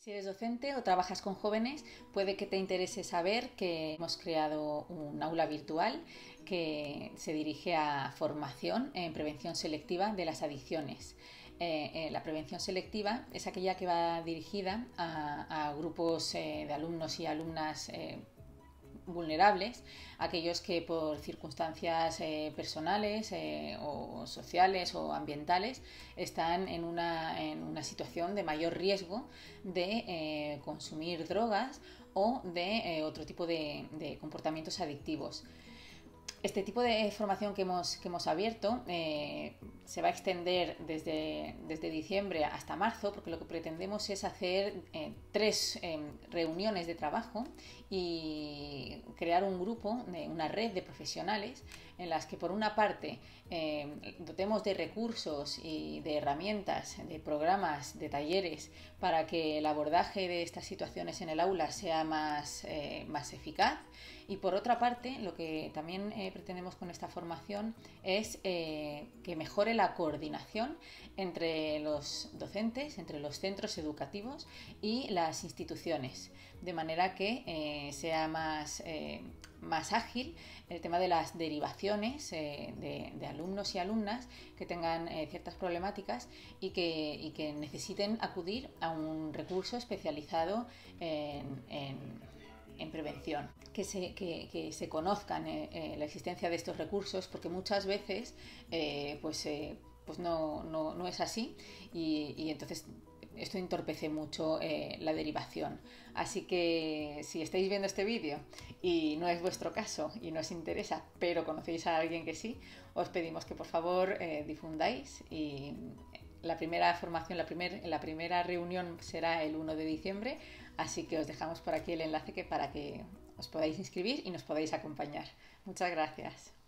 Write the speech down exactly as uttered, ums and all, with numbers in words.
Si eres docente o trabajas con jóvenes, puede que te interese saber que hemos creado un aula virtual que se dirige a formación en prevención selectiva de las adicciones. Eh, eh, la prevención selectiva es aquella que va dirigida a, a grupos eh, de alumnos y alumnas eh, vulnerables, aquellos que por circunstancias eh, personales eh, o sociales o ambientales están en una, en una situación de mayor riesgo de eh, consumir drogas o de eh, otro tipo de, de comportamientos adictivos. Este tipo de formación que hemos, que hemos abierto eh, se va a extender desde, desde diciembre hasta marzo, porque lo que pretendemos es hacer eh, tres eh, reuniones de trabajo y crear un grupo, de, una red de profesionales en las que por una parte eh, dotemos de recursos y de herramientas, de programas, de talleres para que el abordaje de estas situaciones en el aula sea más, eh, más eficaz, y por otra parte lo que también eh, pretendemos con esta formación es eh, que mejore la coordinación entre los docentes, entre los centros educativos y las instituciones, de manera que eh, sea más, eh, más ágil el tema de las derivaciones eh, de, de alumnos y alumnas que tengan eh, ciertas problemáticas y que, y que necesiten acudir a un recurso especializado en, en en prevención, que se, que, que se conozcan eh, eh, la existencia de estos recursos, porque muchas veces eh, pues, eh, pues no, no, no es así y, y entonces esto entorpece mucho eh, la derivación. Así que si estáis viendo este vídeo y no es vuestro caso y no os interesa, pero conocéis a alguien que sí, os pedimos que por favor eh, difundáis. Y la primera formación, la, primer, la primera reunión será el uno de diciembre, así que os dejamos por aquí el enlace que, para que os podáis inscribir y nos podáis acompañar. Muchas gracias.